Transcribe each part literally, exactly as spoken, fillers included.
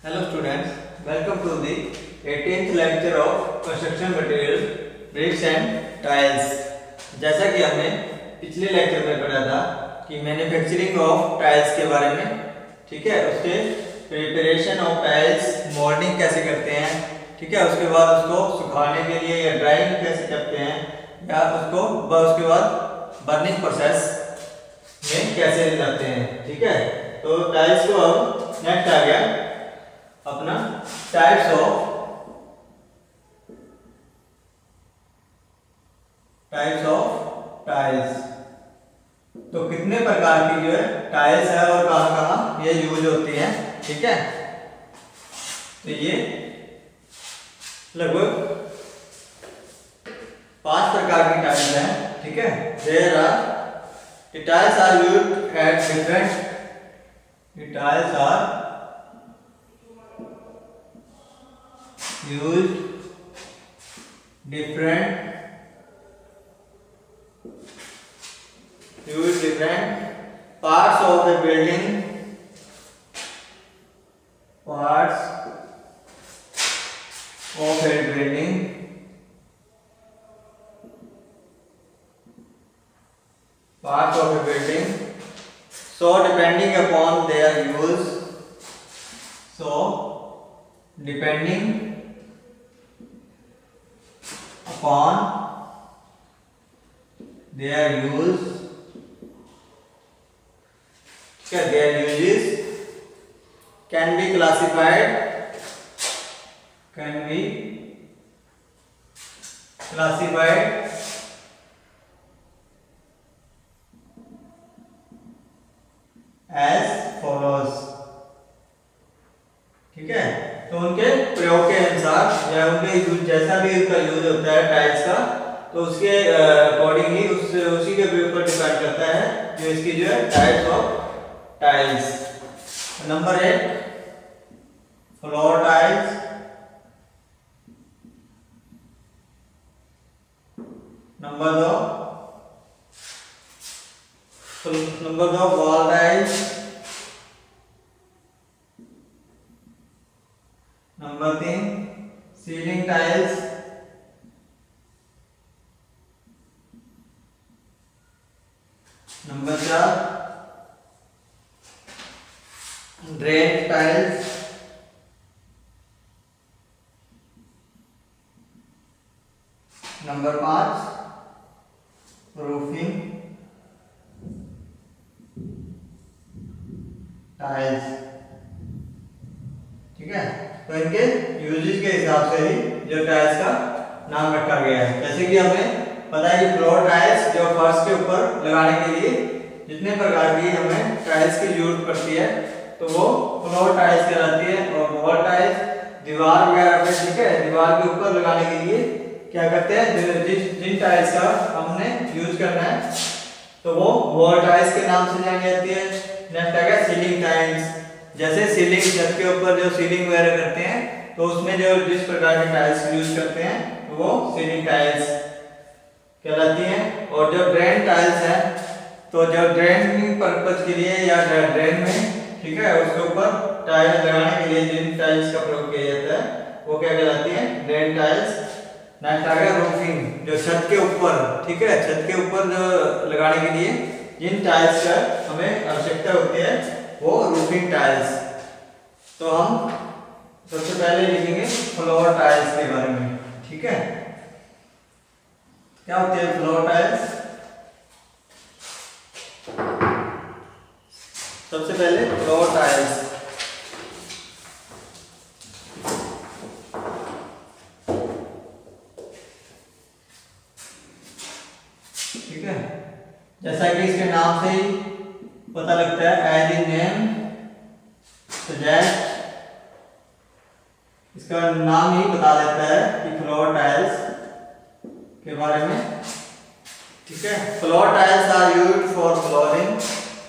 Hello students, welcome to the eighteenth lecture of construction material bricks and tiles। जैसा कि हमने पिछले lecture में पढ़ा था कि मैन्युफैक्चरिंग ऑफ टाइल्स के बारे में, ठीक है, उसके प्रिपरेशन ऑफ टाइल्स, मोल्डिंग कैसे करते हैं, ठीक है, उसके बाद उसको सुखाने के लिए या ड्राइंग कैसे करते हैं, या उसको उसके बाद बर्निंग प्रोसेस में कैसे लाते हैं, ठीक है। तो टाइल्स को अब नेक्स्ट आ गया अपना types of types of tiles. तो कितने प्रकार की जो है टाइल्स है और कहां कहां ये यूज होती हैं, ठीक है। तो ये लगभग पांच प्रकार की टाइल्स हैं, ठीक है। There are tiles are used at different tiles are used different use different parts of the building parts of a building parts of a building so depending upon their use so depending upon their use, their uses can be classified can be classified as follows, ठीक है। तो उनके प्रयोग के अनुसार या उनके use जैसा भी उसका यूज होता है टाइल्स का, तो उसके अकॉर्डिंग ही उस उसी के ऊपर डिपेंड करता है जो इसकी जो है टाइप्स ऑफ टाइल्स। नंबर एक फ्लोर टाइल्स, नंबर दो नंबर दो वॉल टाइल्स, नंबर तीन सीलिंग टाइल्स, नंबर चार ड्रेन टाइल्स, नंबर पांच रूफिंग टाइल्स, ठीक है। तो इनके यूजेस के हिसाब से ही जो टाइल्स का नाम रखा गया है। जैसे कि हमें पता है कि फ्लोर टाइल्स जो फर्श के ऊपर लगाने के लिए जितने प्रकार की हमें टाइल्स की जरूरत पड़ती है तो वो फ्लोर टाइल्स कहलाती है। और वॉल टाइल्स दीवार वगैरह पे, ठीक है, दीवार के ऊपर लगाने के लिए क्या करते हैं, जिस जिन टाइल्स का हमने यूज करना है तो वो वॉल टाइल्स के नाम से जानी जाती है। नेक्स्ट आ गया सीलिंग टाइल्स, जैसे सीलिंग छत के ऊपर जो सीलिंग वगैरह करते हैं तो उसमें जो जिस प्रकार की टाइल्स यूज करते हैं वो सीलिंग टाइल्स कहलाती हैं। और जो ड्रेन टाइल्स है तो जो ड्रेनिंग पर्पज के लिए या ड्रेन में, ठीक है, उसके ऊपर टाइल्स लगाने के लिए जिन टाइल्स का प्रयोग किया जाता है वो क्या कहलाती है, ड्रेन टाइल्स। नेक्स्ट आ गया रूफिंग, जो छत के ऊपर, ठीक है, छत के ऊपर जो लगाने के लिए जिन टाइल्स का हमें आवश्यकता होती है वो रूफिंग टाइल्स। तो हम सबसे पहले लिखेंगे फ्लोर टाइल्स के बारे में, ठीक है। क्या होती है फ्लोर टाइल्स? सबसे पहले फ्लोर टाइल्स, ठीक है, जैसा कि इसके नाम से ही पता लगता है, एज इन नेम सजेस्ट, इसका नाम ही बता देता है कि फ्लोर टाइल्स के बारे में, ठीक है। Floor tiles are used for flooring,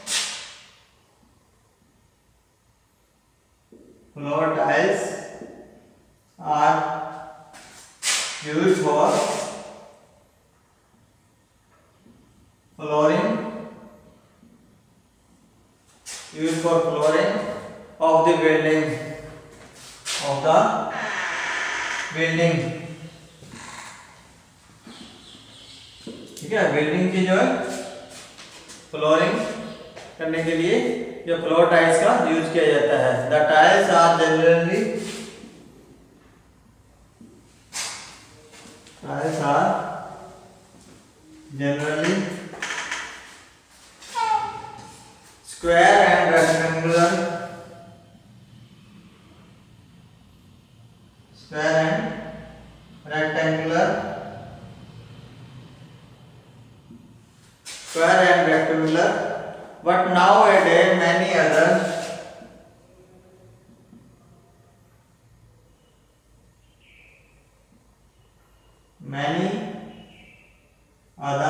floor tiles are used for flooring used for flooring of the building, of the building. ठीक है, बिल्डिंग की जो है फ्लोरिंग करने के लिए जो फ्लोर टाइल्स का यूज किया जाता है। The tiles are generally tiles are generally square and rectangular square and rectangular square and rectangular, but nowadays many other many other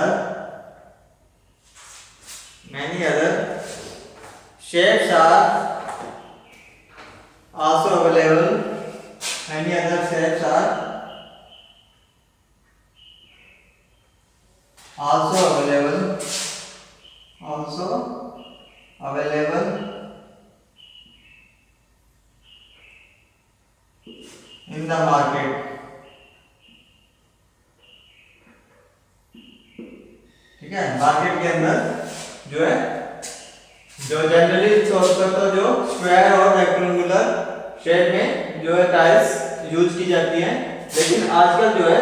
many other shapes are also available. Many other shapes are also available also available in the market। ठीक है, market के अंदर जो है जो generally तौर पर तो जो स्क्वायर और रेक्टेंगुलर शेप में जो है टाइल्स यूज की जाती हैं, लेकिन आजकल जो है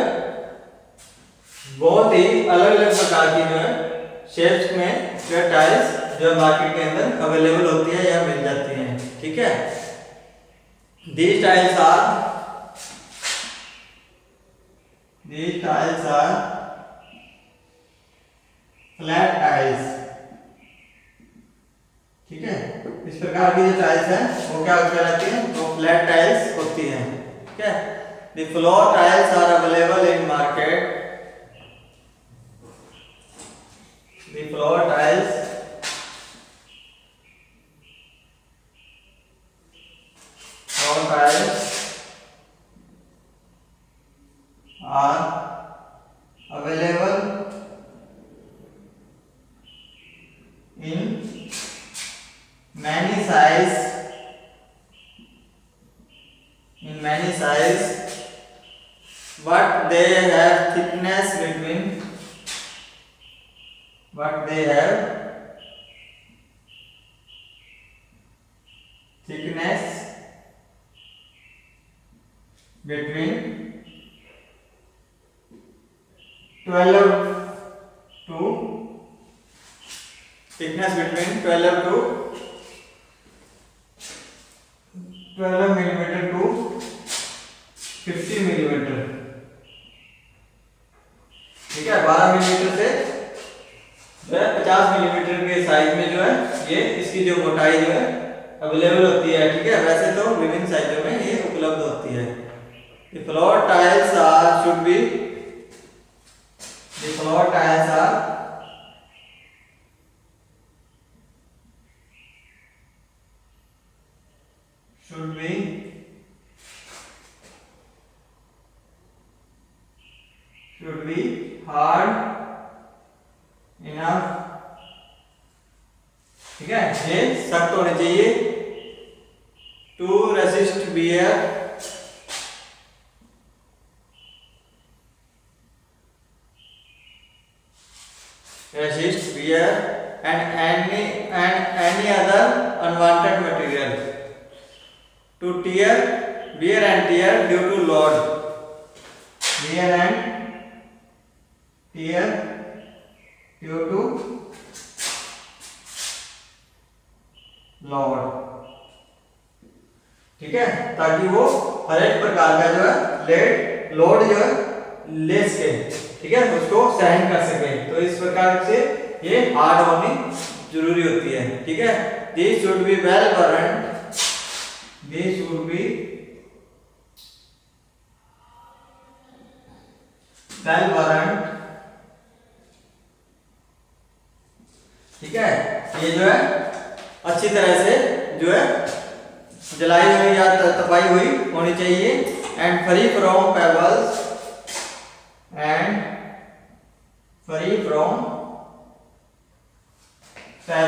बहुत ही अलग अलग प्रकार की जो है शेप्स में जो टाइल्स जो मार्केट के अंदर अवेलेबल होती है या मिल जाती हैं। ठीक है, these tiles are these tiles are flat tiles। ठीक है, इस प्रकार की जो टाइल्स हैं वो क्या कहलाती हैं, वो फ्लैट टाइल्स होती हैं। ठीक है, the floor tiles are available in market। The floor tiles floor tiles are available in many size in many size, but they have thickness between but they have thickness between twelve to thickness between twelve to twelve millimeter to fifty millimeter। ठीक है, बारह millimetre से जो है पचास millimetre के size में जो है ये इसकी जो मोटाई जो है अवेलेबल होती है। ठीक है, वैसे तो विभिन्न साइजों में ये उपलब्ध होती है। The floor tiles are should be the floor tiles are should be should be hard enough। ठीक है, ये सख्त होने चाहिए to resist wear resist wear and any and any other unwanted material to tear wear and tear due to load wear and tear due to load। ठीक है, ताकि वो हर एक प्रकार का जो है लेड लोड जो है ले सके। ठीक है, उसको सहन कर सके, तो इस प्रकार से ये हार्ड होनी जरूरी होती है। ठीक है, this should be well burned this should be well burned. ठीक है, ये जो है अच्छी तरह से जो है जलाई हुई या तपाई हुई होनी चाहिए। And free from pebbles and free from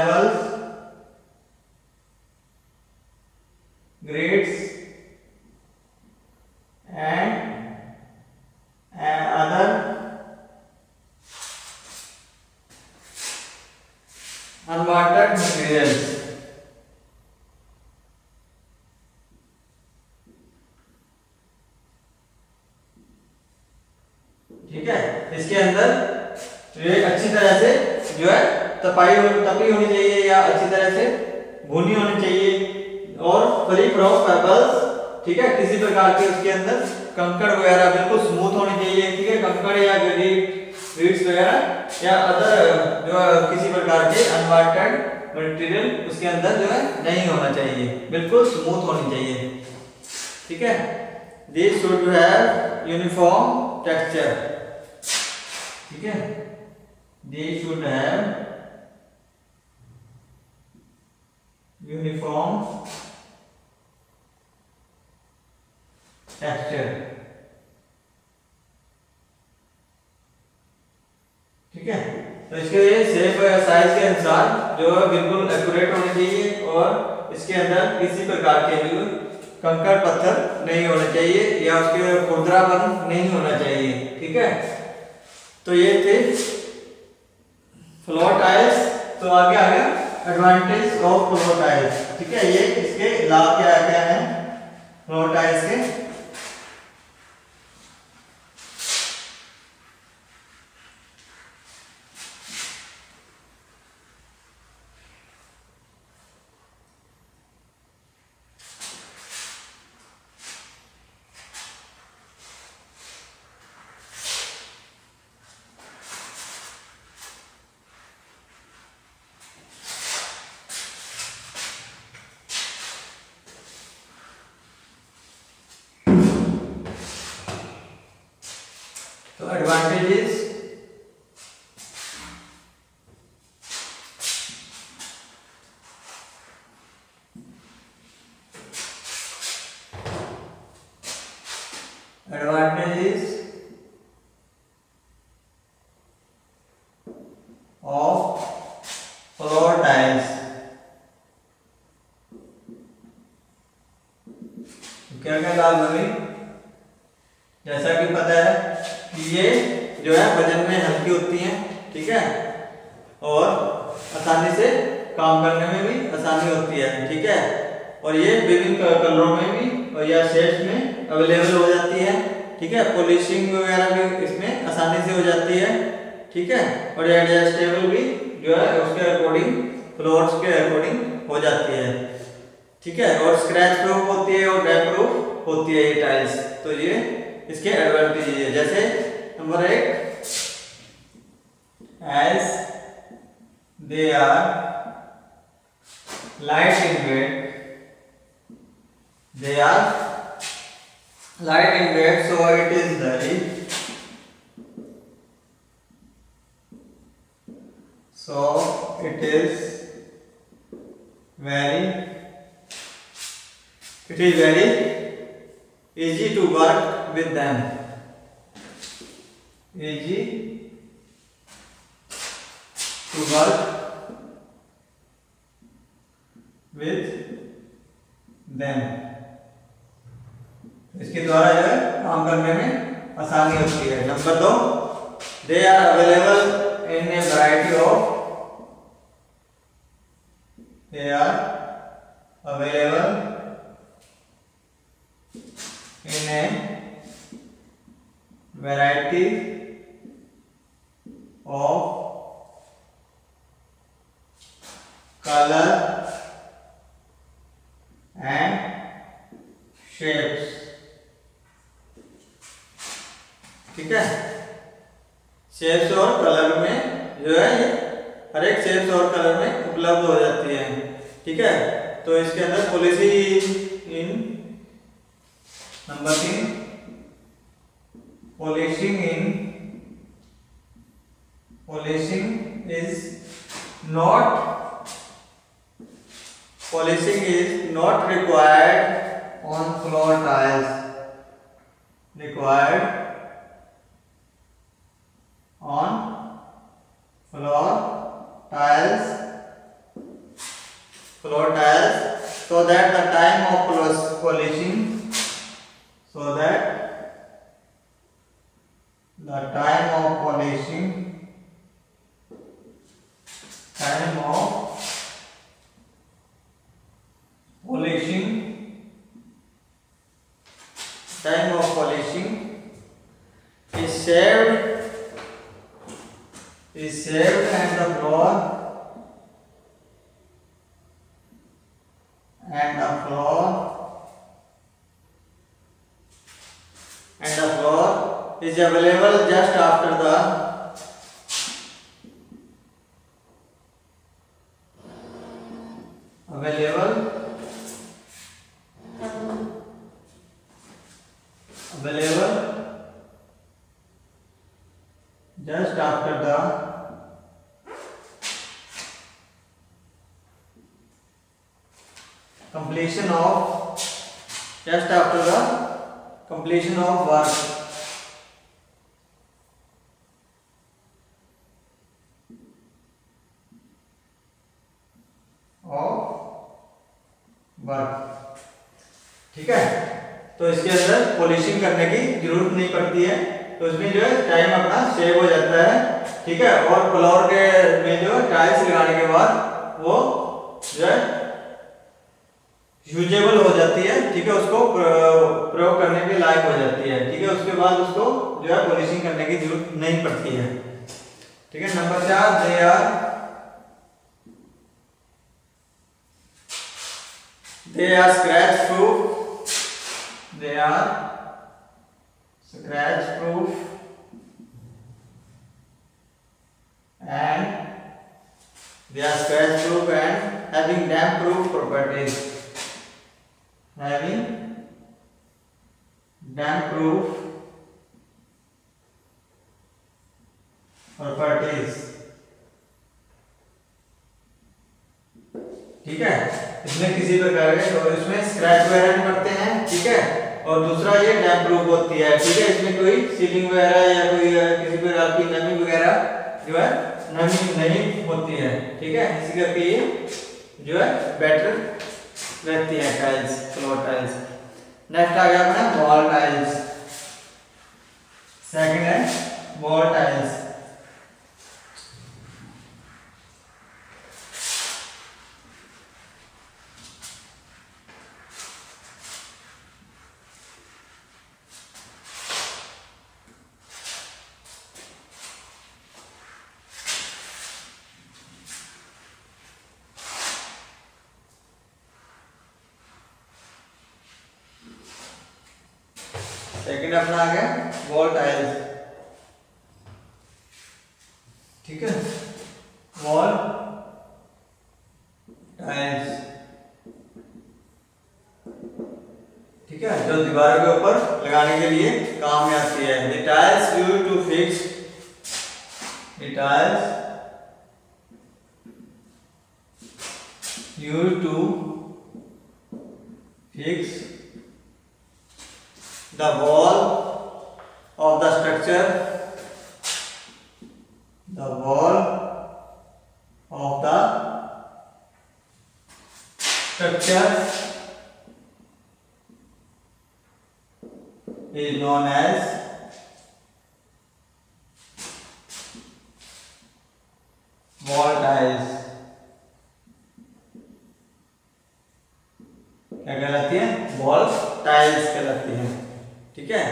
pebbles grades materials. ठीक है, इसके अंदर ये अच्छी तरह से जो है तपाई तपी होनी चाहिए या अच्छी तरह से भुनी होनी चाहिए और फ्री फ्रॉम पेबल्स। ठीक है, किसी प्रकार के उसके अंदर कंकड़ वगैरह बिल्कुल स्मूथ होनी चाहिए। ठीक है, कंकड़ या रीड्स वगैरह या अदर जो किसी प्रकार के अनवांटेड मटेरियल उसके अंदर जो है नहीं होना चाहिए, बिल्कुल स्मूथ होनी चाहिए। ठीक है, this should have uniform texture. ठीक है, this should have uniform texture. ठीक है, तो इसके शेप साइज के अनुसार जो है बिल्कुल एक्यूरेट होनी चाहिए और इसके अंदर किसी प्रकार के जो कंकड़ पत्थर नहीं होने चाहिए या उसके खुरदरापन नहीं होना चाहिए। ठीक है, तो ये थे फ्लोर टाइल्स। तो आगे आ गया एडवांटेज ऑफ फ्लोर टाइल्स। ठीक है, ये इसके लाभ क्या क्या है फ्लोर टाइल्स के। तो advantages advantages of floor tiles. क्या क्या लाभ लगे? जैसा कि पता है कि ये जो है वजन में हल्की होती हैं। ठीक है, और आसानी से काम करने में भी आसानी होती है। ठीक है, और ये विभिन्न कलरों में भी और या शेड्स में अवेलेबल हो जाती है। ठीक है, पॉलिशिंग वगैरह भी इसमें आसानी से हो जाती है। ठीक है, और एडजस्टेबल भी जो है उसके अकॉर्डिंग फ्लोर्स के अकॉर्डिंग हो जाती है। ठीक है, और स्क्रैच प्रूफ होती है और डैमेज प्रूफ होती है ये टाइल्स। तो ये इसके एडवांटेज है। जैसे नंबर एक, as they are light in weight, they are light in weight, so it is very so it is very it is very easy to work with them, easy to work with them। इसके द्वारा जो है काम करने में आसानी होती है। नंबर दो, they are available in a variety of they are available in a variety of color and shapes। ठीक है, शेप्स और कलर में जो है ये हर एक शेप्स और कलर में उपलब्ध हो जाती है। ठीक है, तो इसके अंदर पॉलिसी इन नंबर तीन, polishing in polishing is not polishing is not required on floor tiles, required on floor tiles floor tiles so that the time of polishing so that the time of polishing time of floor and the floor and the floor is available just after the available available just after the completion of just after the completion of work. Work ठीक है। तो इसके अंदर polishing करने की जरूरत नहीं पड़ती है, तो इसमें जो है टाइम अपना सेव हो जाता है, ठीक है। और फ्लोर के में जो है टाइल्स लगाने के बाद वो जो है यूजेबल हो जाती है, ठीक है, उसको प्रयोग करने के लायक हो जाती है, ठीक है। उसके बाद उसको जो है पॉलिशिंग करने की जरूरत नहीं पड़ती है, ठीक है। नंबर चार, they are They are scratch proof. They are scratch proof and they are scratch proof and having damp proof properties. Having damp proof properties. ठीक है, इसमें किसी प्रकार के और इसमें स्क्रैच वगैरह नहीं पड़ते हैं, ठीक है। और दूसरा ये डैम्प प्रूफ होती है, ठीक है। इसमें कोई सीलिंग वगैरह या कोई किसी प्रकार की नमी वगैरह जो है नमी नहीं होती है, ठीक है। इसी करके ये जो है बेटर रहती है टाइल्स, फ्लोर टाइल्स। नेक्स्ट आ गया अपना वॉल टाइल्स। सेकंड है वॉल टाइल्स। सेकंड अपना आ गया वॉल टाइल्स, ठीक है। वॉल टाइल्स, ठीक है, जो दीवारों के ऊपर लगाने के लिए काम में आती है। The tiles used to fix the tiles used to fix the wall of the structure, the wall of the structure is known as wall tiles. क्या कहलाती है? वॉल टाइल्स कहलाती है, ठीक है।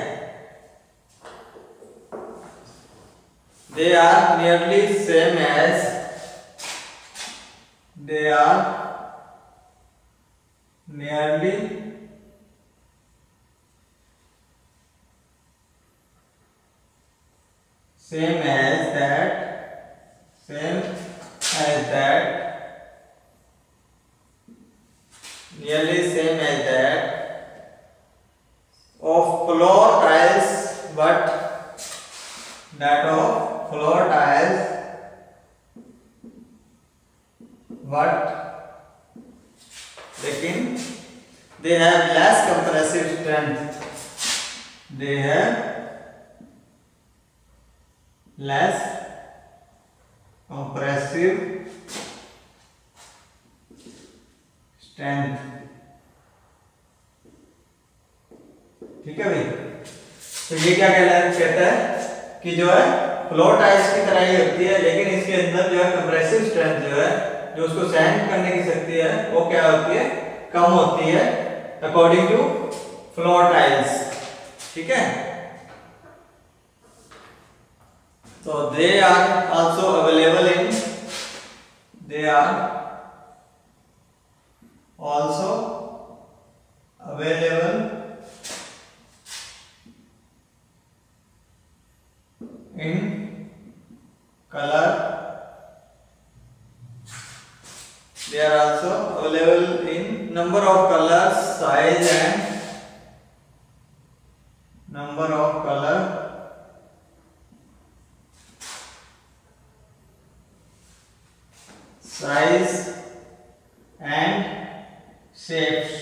They are nearly same as they are nearly same as that same as that nearly same as that of floor tiles, but that of floor tiles, but लेकिन they have less compressive strength, they have less compressive strength, ठीक है भाई। तो ये क्या कहता है कि जो है फ्लोर टाइल्स की तरह ही होती है, लेकिन इसके अंदर जो है कंप्रेसिव स्ट्रेंथ जो है जो उसको सहन करने की शक्ति है वो क्या होती है? कम होती है अकॉर्डिंग टू फ्लोर टाइल्स, ठीक है। तो they are also available in they are also available in color. They are also available in number of colors, size and number of color, size and shapes.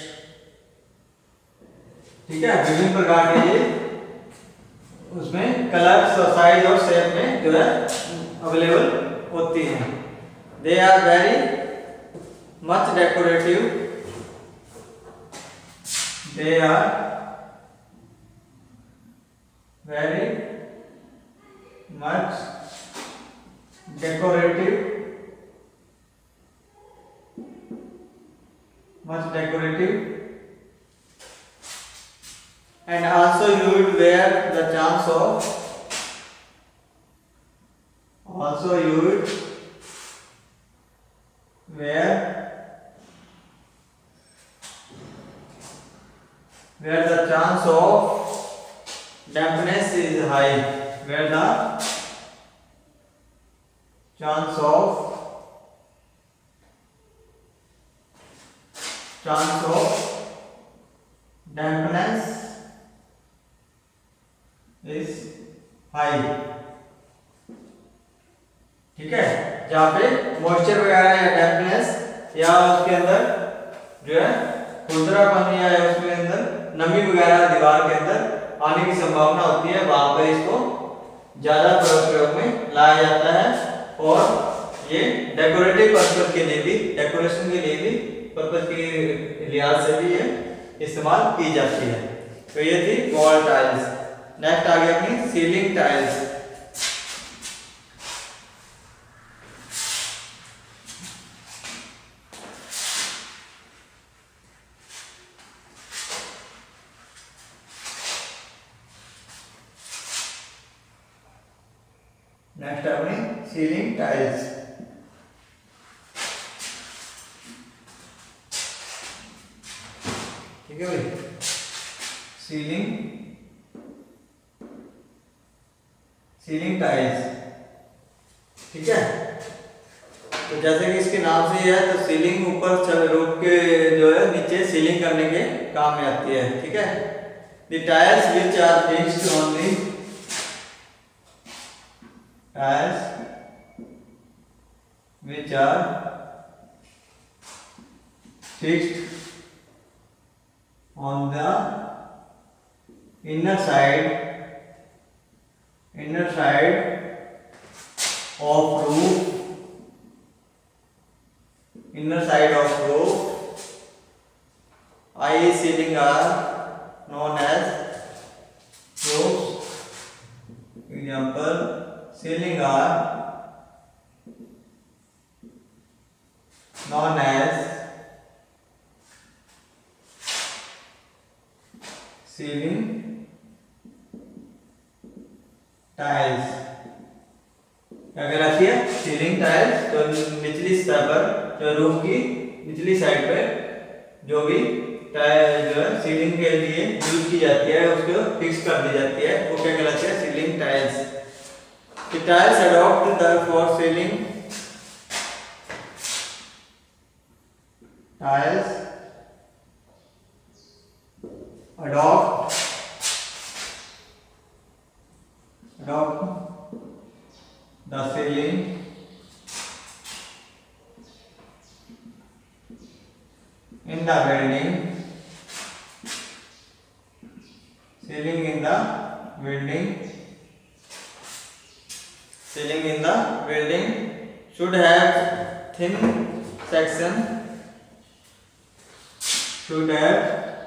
ठीक है, विभिन्न प्रकार के ये उसमें कलर, साइज और शेप में जो है अवेलेबल होती हैं. They are very much decorative. They are very much decorative. much decorative and also you would wear the chance of also you would wear where the chance of dampness is high, where the chance of chance of dampness is high. ठीक है, जहाँ पे moisture वगैरह या dampness या उसके अंदर जो है खुरदरापन या उसके अंदर नमी वगैरह दीवार के अंदर आने की संभावना होती है, वहां पर इसको ज्यादा प्रयोग में लाया जाता है. और ये डेकोरेटिव पर्पस के लिए भी, डेकोरेशन के लिए भी, पर्पस के लिहाज से भी ये इस्तेमाल की जाती है. तो ये थी वॉल टाइल्स. नेक्स्ट आ गया अपनी सीलिंग टाइल्स. नेक्स्ट अपनी सीलिंग टाइल्स. ठीक है भाई, सीलिंग सीलिंग टाइल्स. ठीक है, तो जैसे कि इसके नाम से ही है, तो सीलिंग ऊपर रूफ के जो है नीचे सीलिंग करने के काम में आती है. ठीक है, the tiles which are fixed on the tiles which are fixed on the inner side inner side of roof inner side of roof, I E ceiling are known as roofs. Example, ceiling are known as ceiling tiles. क्या कहलाती है? Ceiling tiles. तो निचली सतह पर, जो roof की निचली साइड पर जो भी टाइल जो है सीलिंग के लिए यूज की जाती है, उसको फिक्स कर दी जाती है, वो क्या कहलाती है? Ceiling tiles. The tiles adopt the for ceiling tiles adopt adopt the ceiling in the building ceiling in the building ceiling in the building should have thin section should have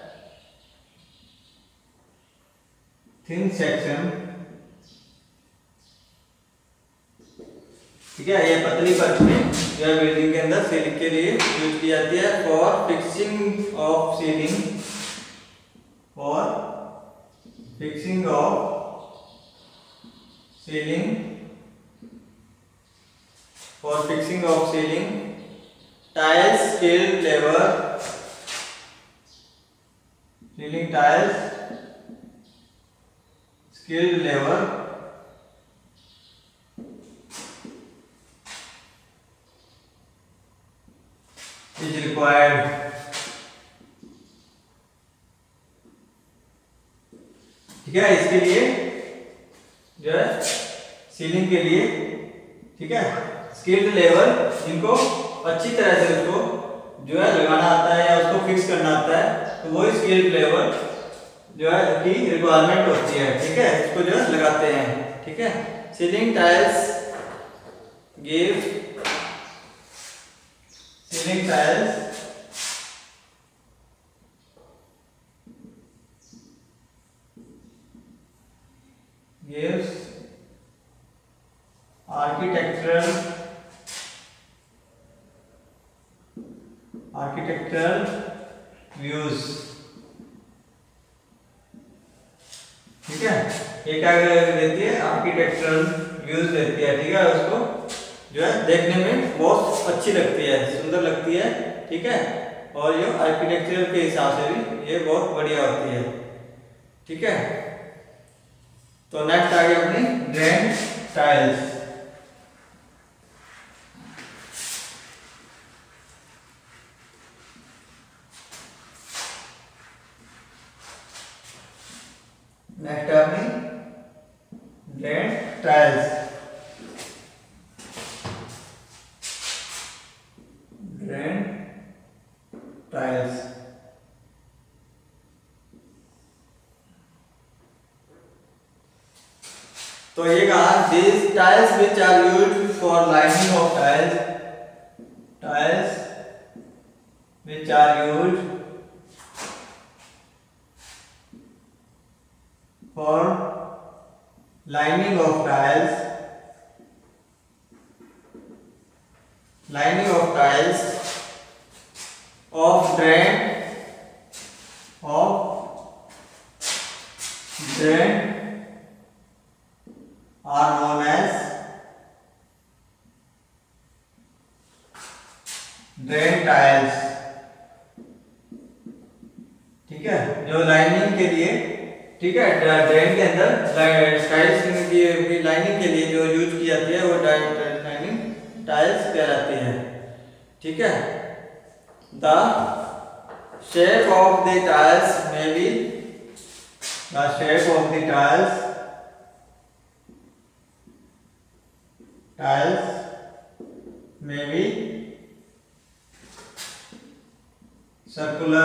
thin section. ठीक है, ये पतली परत में जो है building के अंदर सीलिंग के लिए यूज की जाती है for fixing of ceiling for fixing of ceiling for fixing of ceiling tiles skilled labour, ceiling tiles skilled labour is required. ठीक है, इसके लिए जो है सीलिंग के लिए, ठीक है, स्किल्ड लेबर जिनको अच्छी तरह से उसको जो है लगाना आता है या उसको फिक्स करना आता है, तो वो स्किल्ड लेबर जो है की रिक्वायरमेंट होती है। ठीक है, इसको जो है लगाते हैं। ठीक है, ceiling tiles give ceiling tiles gives architectural architectural views। ठीक है, ये क्या देती है, आर्किटेक्चरल व्यूज देती है। ठीक है, उसको जो है देखने में बहुत अच्छी लगती है, सुंदर लगती है। ठीक है, और ये आर्किटेक्चर के हिसाब से भी ये बहुत बढ़िया होती है। ठीक है, तो नेक्स्ट आ गया अपनी ड्रेन टाइल्स। नेक्स्ट है अपनी ड्रेन टाइल्स। ड्रेन टाइल्स तो ये कहा, these tiles which are used for lining of tiles, tiles which are used for lining of tiles, lining of tiles of drain of drain are known as drain tiles। ठीक है, जो lining के लिए, ठीक है, ड्रेन के अंदर tiles की लाइनिंग के लिए जो यूज की जाती है वो लाइनिंग टाइल्स कहलाती है। ठीक है, the shape of the tiles may be the shape of the tiles tiles may be circular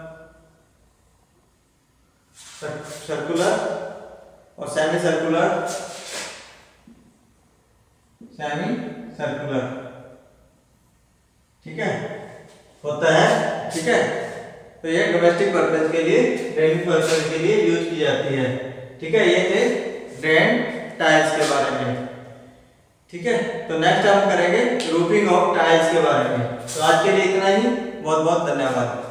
circular और सेमी सर्कुलर सेमी सर्कुलर ठीक है होता है। ठीक है, तो ये डोमेस्टिक पर्पस के लिए, ड्रेनिंग पर्पस के लिए यूज की जाती है। ठीक है, ये थे ड्रेन टाइल्स के बारे में। ठीक है, तो नेक्स्ट हम करेंगे रूफिंग ऑफ टाइल्स के बारे में। तो आज के लिए इतना ही, बहुत बहुत धन्यवाद।